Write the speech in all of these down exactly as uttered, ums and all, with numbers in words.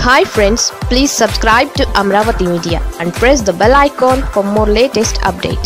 Hi friends, please subscribe to Amravati Media and press the bell icon for more latest updates.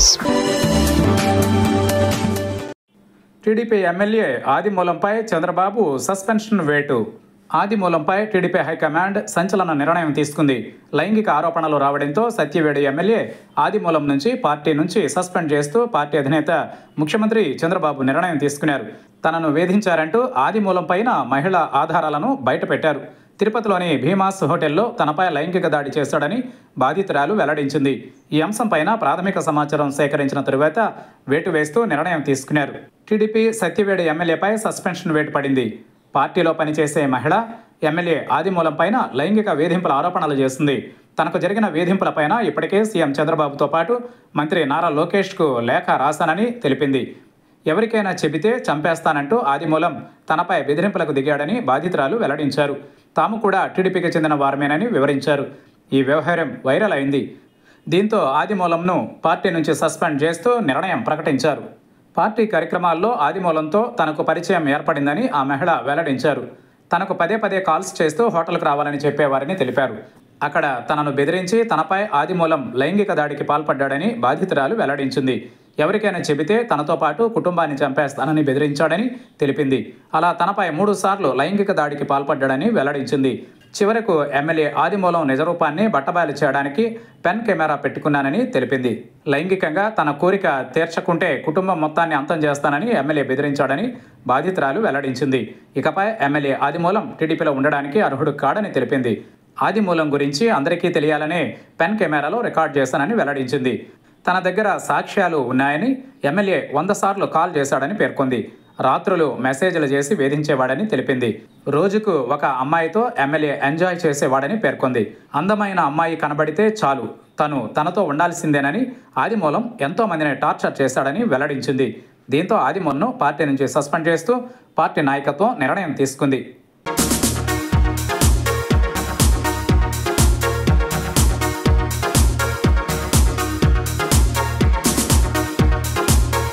TDP MLA ఆదిమూలంపై Chandrababu suspension వేటు. ఆదిమూలంపై TDP high command సంచలన నిర్ణయం తీసుకుంది. లైంగిక ఆరోపణలు రావడంతో సత్యవేడు ఎమ్మెల్యే ఆదిమూలం నుంచి పార్టీ నుంచి సస్పెండ్ చేస్తూ పార్టీ అధినేత ముఖ్యమంత్రి చంద్రబాబు నిర్ణయం తీసుకున్నారు. తనను వేధించారంటూ ఆదిమూలం పైన మహిళా ఆధారాలను బయటపెట్టారు. తిరుపతిలోని భీమాస్ హోటల్లో తనపై లైంగిక దాడి చేశాడని బాధితురాలు వెల్లడించింది. ఈ అంశంపైన ప్రాథమిక సమాచారం సేకరించిన తరువాత వేటు వేస్తూ నిర్ణయం తీసుకున్నారు. టీడీపీ సత్యవేడు ఎమ్మెల్యేపై సస్పెన్షన్ వేటు పడింది. పార్టీలో పనిచేసే మహిళ ఎమ్మెల్యే ఆదిమూలం పైన లైంగిక వేధింపుల ఆరోపణలు చేస్తుంది. తనకు జరిగిన వేధింపులపైన ఇప్పటికే సీఎం చంద్రబాబుతో పాటు మంత్రి నారా లోకేష్కు లేఖ రాశానని తెలిపింది. ఎవరికైనా చెబితే చంపేస్తానంటూ ఆదిమూలం తనపై బెదిరింపులకు దిగాడని బాధితురాలు వెల్లడించారు. తాము కూడా టీడీపీకి చెందిన వారమేనని వివరించారు. ఈ వ్యవహారం వైరల్ అయింది. దీంతో ఆదిమూలంను పార్టీ నుంచి సస్పెండ్ చేస్తూ నిర్ణయం ప్రకటించారు. పార్టీ కార్యక్రమాల్లో ఆదిమూలంతో తనకు పరిచయం ఏర్పడిందని ఆ మహిళ వెల్లడించారు. తనకు పదే పదే కాల్స్ చేస్తూ హోటల్కు రావాలని చెప్పేవారని తెలిపారు. అక్కడ తనను బెదిరించి తనపై ఆదిమూలం లైంగిక దాడికి పాల్పడ్డాడని బాధితురాలు వెల్లడించింది. ఎవరికైనా చెబితే తనతో పాటు కుటుంబాన్ని చంపేస్తానని బెదిరించాడని తెలిపింది. అలా తనపై మూడు సార్లు లైంగిక దాడికి పాల్పడ్డాడని వెల్లడించింది. చివరకు ఎమ్మెల్యే ఆదిమూలం నిజరూపాన్ని బట్టబయలు చేయడానికి పెన్ కెమెరా పెట్టుకున్నానని తెలిపింది. లైంగికంగా తన కోరిక తీర్చకుంటే కుటుంబం మొత్తాన్ని అంతం చేస్తానని ఎమ్మెల్యే బెదిరించాడని బాధితురాలు వెల్లడించింది. ఇకపై ఎమ్మెల్యే ఆదిమూలం టీడీపీలో ఉండడానికి అర్హుడు కాడని తెలిపింది. ఆదిమూలం గురించి అందరికీ తెలియాలనే పెన్ కెమెరాలో రికార్డ్ చేశానని వెల్లడించింది. తన దగ్గర సాక్ష్యాలు ఉన్నాయని, ఎమ్మెల్యే వంద సార్లు కాల్ చేశాడని పేర్కొంది. రాత్రులు మెసేజ్లు చేసి వేధించేవాడని తెలిపింది. రోజుకు ఒక అమ్మాయితో ఎమ్మెల్యే ఎంజాయ్ చేసేవాడని పేర్కొంది. అందమైన అమ్మాయి కనబడితే చాలు తను తనతో ఉండాల్సిందేనని ఆదిమూలం ఎంతో మందిని టార్చర్ చేశాడని వెల్లడించింది. దీంతో ఆదిమూలంను పార్టీ నుంచి సస్పెండ్ చేస్తూ పార్టీ నాయకత్వం నిర్ణయం తీసుకుంది.